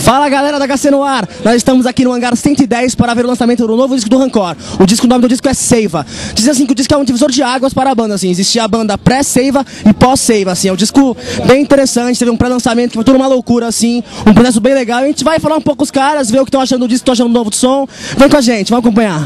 Fala galera da HC no ar, nós estamos aqui no Hangar 110 para ver o lançamento do novo disco do Rancor. O nome do disco é Seiva. Diz assim que o disco é um divisor de águas para a banda, assim. Existia a banda pré-Seiva e pós-Seiva, assim. É um disco bem interessante, teve um pré-lançamento que foi tudo uma loucura, assim. Um processo bem legal. A gente vai falar um pouco com os caras, ver o que estão achando do disco, estão achando do novo som. Vem com a gente, vamos acompanhar.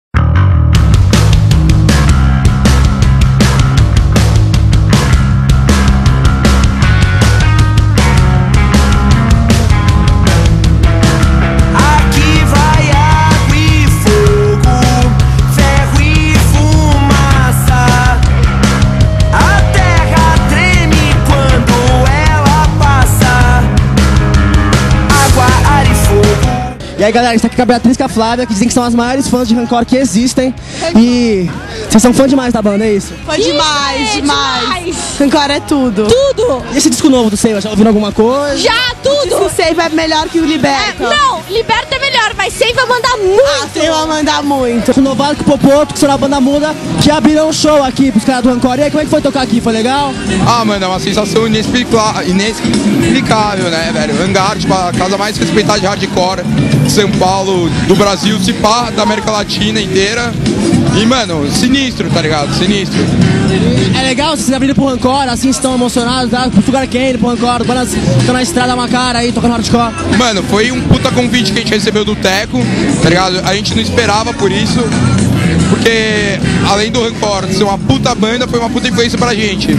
E aí galera, a gente tá aqui com a Beatriz e com a Flávia, que dizem que são as maiores fãs de Rancor que existem. E vocês são fãs demais da banda, é isso? Fã demais. Rancor é tudo. Tudo! E esse disco novo do Seiva, já ouviram alguma coisa? Já, tudo! O Seiva é melhor que o Liberta. Não, Liberta é melhor, mas Seiva manda muito! Seiva manda muito. O Novato e o Popoto, que são da banda Muda, que abriram um show aqui pros caras do Rancor. E aí, como é que foi tocar aqui? Foi legal? Ah, mano, é uma sensação inexplicável, né, velho? Hangar, tipo, a casa mais respeitada de hardcore de São Paulo, do Brasil, se pá, da América Latina inteira. E, mano, sinistro, tá ligado? Sinistro. É legal vocês abrindo pro Rancor, assim, estão emocionados, tá? Pro Sugar Cane, pro Rancor, bandas estão na estrada uma cara aí, tocando hardcore. Mano, foi um puta convite que a gente recebeu do Teco, tá ligado? A gente não esperava por isso, porque além do Rancor ser uma puta banda, foi uma puta influência pra gente.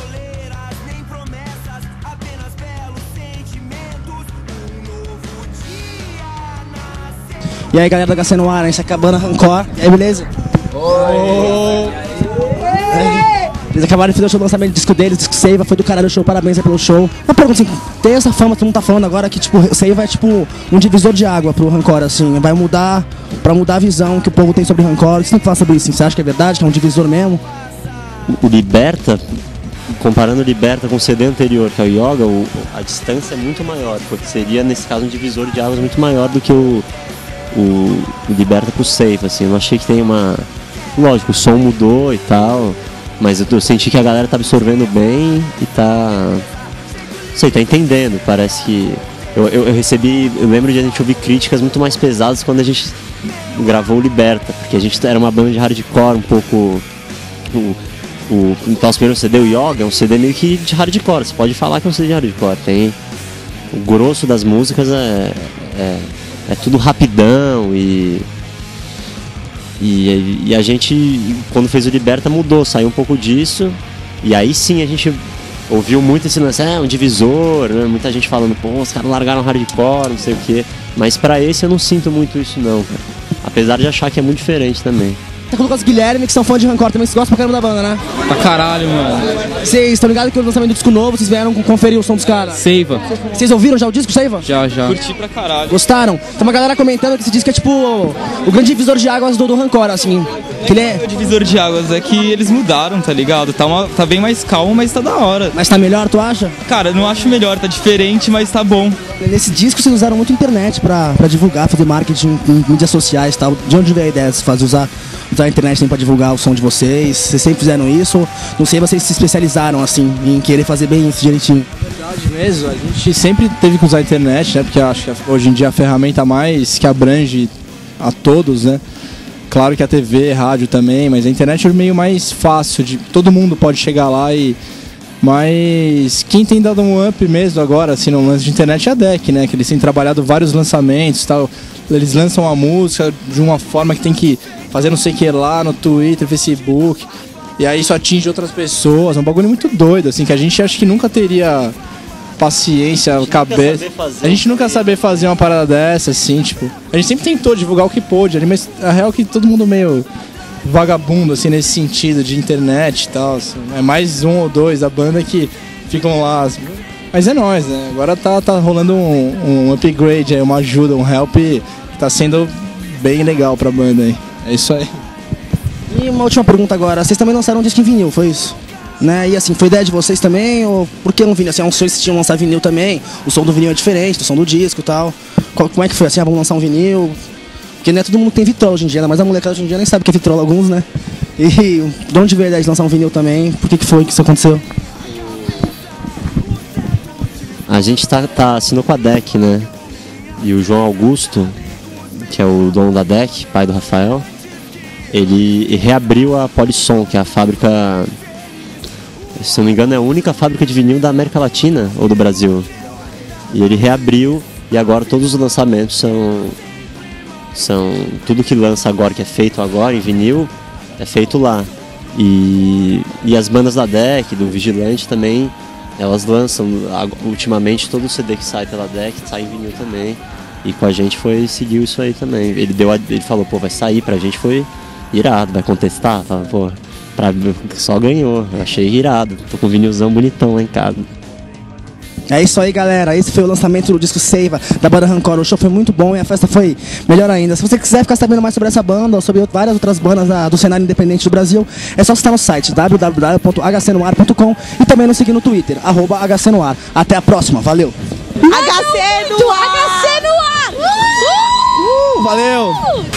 E aí galera da HC no ar, a gente tá acabando a Rancor. E aí, beleza? Oi! Eles acabaram de fazer o show do lançamento do disco deles, disco Seiva, foi do caralho o show, parabéns aí pelo show. Uma pergunta assim, tem essa fama, todo mundo tá falando agora que tipo, Seiva é tipo um divisor de água pro Rancor, assim, vai mudar, pra mudar a visão que o povo tem sobre o Rancor. O que você tem que falar sobre isso? Você acha que é verdade, que é um divisor mesmo? O Liberta, comparando o Liberta com o CD anterior, que é o Yoga, a distância é muito maior, porque seria, nesse caso, um divisor de águas muito maior do que o Liberta pro Seiva, assim. Eu não achei que tem uma... Lógico, o som mudou e tal, mas eu senti que a galera tá absorvendo bem e tá... Não sei, tá entendendo, parece que... Eu recebi... Eu lembro de a gente ouvir críticas muito mais pesadas quando a gente gravou o Liberta, porque a gente era uma banda de hardcore um pouco... O nosso primeiro CD, o Yoga, é um CD meio que de hardcore, você pode falar que é um CD de hardcore, tem... O grosso das músicas é tudo rapidão e a gente, quando fez o Liberta, mudou, saiu um pouco disso. E aí sim a gente ouviu muito esse lance, um divisor, né? Muita gente falando, pô, os caras largaram hardcore, não sei o quê. Mas pra esse eu não sinto muito isso não, cara. Apesar de achar que é muito diferente também. Tá com o Lucas Guilherme, que são fãs de Rancor também, vocês gostam pra caramba da banda, né? Pra caralho, mano. Vocês estão ligados que o lançamento do disco novo, vocês vieram conferir o som dos caras? Seiva. Vocês ouviram já o disco, Seiva? Já. Curti pra caralho. Gostaram? Tem uma galera comentando que esse disco é tipo o grande divisor de águas do Rancor, assim. Que ele é... O divisor de águas é que eles mudaram, tá ligado? Tá bem mais calmo, mas tá da hora. Mas tá melhor, tu acha? Cara, não acho melhor, tá diferente, mas tá bom. Nesse disco vocês usaram muito a internet pra divulgar, fazer marketing em mídias sociais e tal. De onde veio a ideia de usar a internet pra divulgar o som de vocês? Vocês sempre fizeram isso? Não sei, vocês se especializaram assim em querer fazer bem isso direitinho. Verdade mesmo, a gente sempre teve que usar a internet, né? Porque eu acho que hoje em dia é a ferramenta mais que abrange a todos, né? Claro que a TV, rádio também, mas a internet é o meio mais fácil, todo mundo pode chegar lá e... Mas quem tem dado um up mesmo agora, assim, no lance de internet é a DEC, né? Que eles têm trabalhado vários lançamentos e tal. Eles lançam a música de uma forma que tem que fazer não sei o que lá no Twitter, Facebook. E aí isso atinge outras pessoas. É um bagulho muito doido, assim, que a gente acha que nunca teria paciência, cabeça. A gente nunca saber fazer uma parada dessa, assim, tipo... A gente sempre tentou divulgar o que pôde, mas a real é que todo mundo meio... vagabundo, assim, nesse sentido de internet e tal, assim. É mais um ou dois da banda que ficam lá, assim. Mas é nóis, né? Agora tá rolando um upgrade aí, uma ajuda, um help que tá sendo bem legal pra banda aí. É isso aí. E uma última pergunta agora, vocês também lançaram um disco em vinil, foi isso? Né? E assim, foi ideia de vocês também, ou por que um vinil? Assim, é um sonho que vocês tinham lançar vinil também, o som do vinil é diferente do som do disco e tal. Como é que foi assim, vamos lançar um vinil? Porque não é todo mundo que tem vitrola hoje em dia, né? Mas a molecada hoje em dia nem sabe o que é vitrola, alguns, né? E de onde veio a ideia de lançar um vinil também? Por que foi que isso aconteceu? A gente assinou com a DEC, né? E o João Augusto, que é o dono da DEC, pai do Rafael, ele reabriu a Polisson, que é a fábrica, se não me engano, é a única fábrica de vinil da América Latina ou do Brasil. E ele reabriu e agora todos os lançamentos são tudo que lança agora, que é feito agora em vinil, é feito lá. E as bandas da DEC, do Vigilante também, elas lançam ultimamente todo o CD que sai pela DEC, sai em vinil também. E com a gente seguiu isso aí também. Ele falou, pô, vai sair pra gente, foi irado, vai contestar? Fala, pô, só ganhou, eu achei irado, tô com um vinilzão bonitão lá em casa. É isso aí, galera. Esse foi o lançamento do disco Seiva, da banda Rancor. O show foi muito bom e a festa foi melhor ainda. Se você quiser ficar sabendo mais sobre essa banda ou sobre várias outras bandas do cenário independente do Brasil, é só citar no site www.hcnoar.com e também nos seguir no Twitter, @hcnoar. Até a próxima, valeu! HC no ar! HC no ar! Valeu!